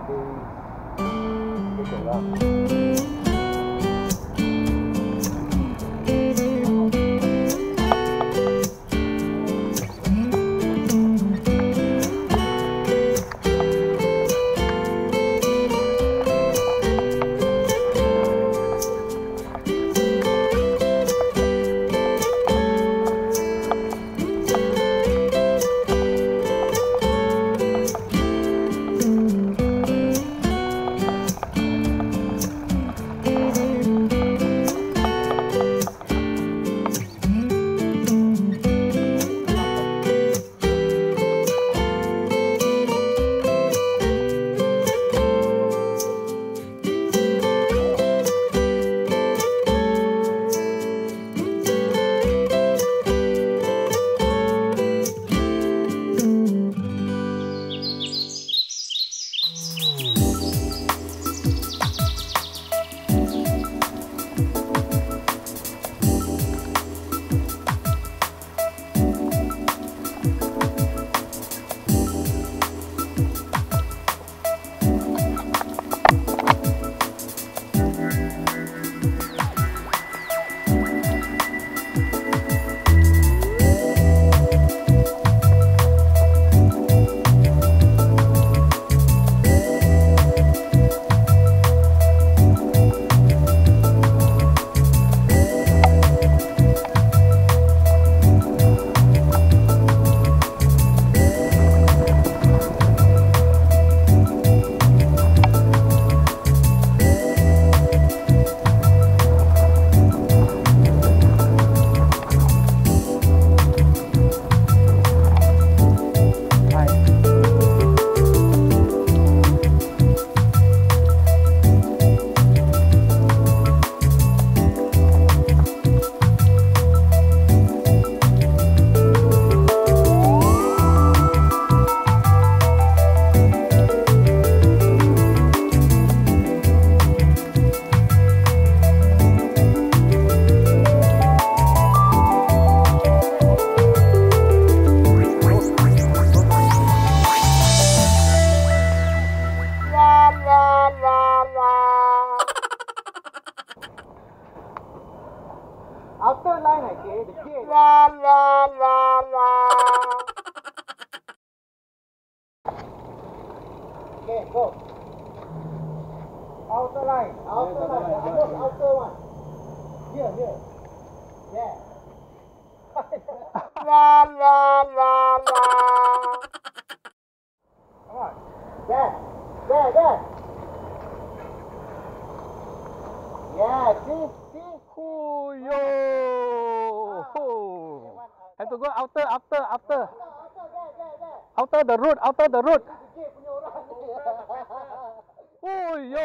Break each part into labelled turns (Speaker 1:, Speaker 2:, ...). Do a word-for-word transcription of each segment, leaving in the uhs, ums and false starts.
Speaker 1: Outer line okay, the gate. La la la la. Okay, go. Outer line, outer yeah, line, the outer, outer one. Here, here. Yeah. La la la la. Come on. There, there, there. Yeah, see, see.
Speaker 2: Oh, yo! Oh. Have to go outer, after, after. Outer the road, outer the road. Oh, yo!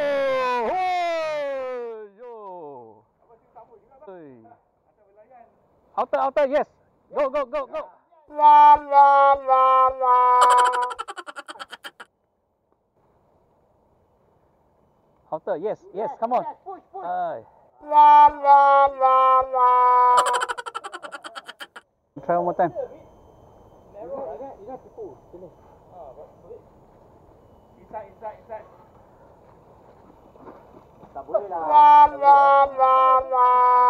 Speaker 2: Oh, yo! Outer, outer, yes. Go, go, go, go.
Speaker 1: La la la la.
Speaker 2: Outer, yes, yes, come on.
Speaker 1: Push, push.
Speaker 2: Uh,
Speaker 1: La la la la.
Speaker 2: Try one more time.
Speaker 1: Inside, inside, inside. Tak boleh lah. La la la la.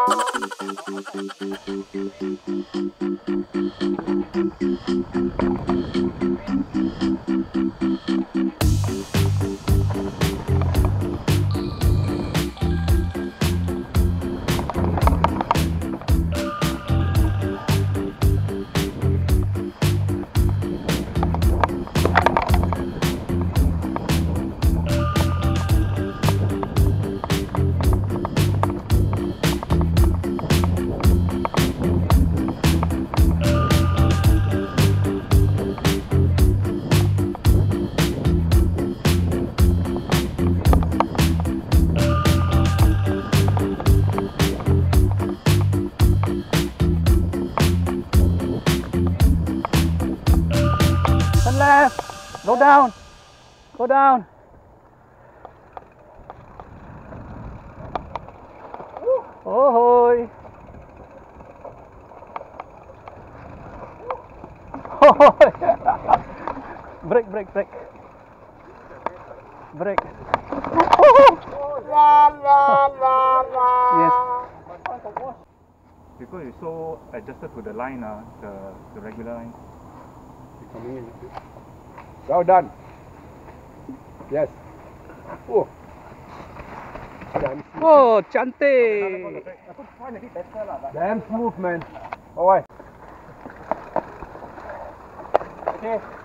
Speaker 2: Left, go down, go down. Oh, hoy. Break, break, break. Break. Yes.
Speaker 3: Because it's so adjusted to the line, uh, the, the regular line.
Speaker 1: Coming in. Well done. Yes. Oh.
Speaker 2: Oh, cantik.
Speaker 1: Damn smooth, man. Alright.
Speaker 2: Okay.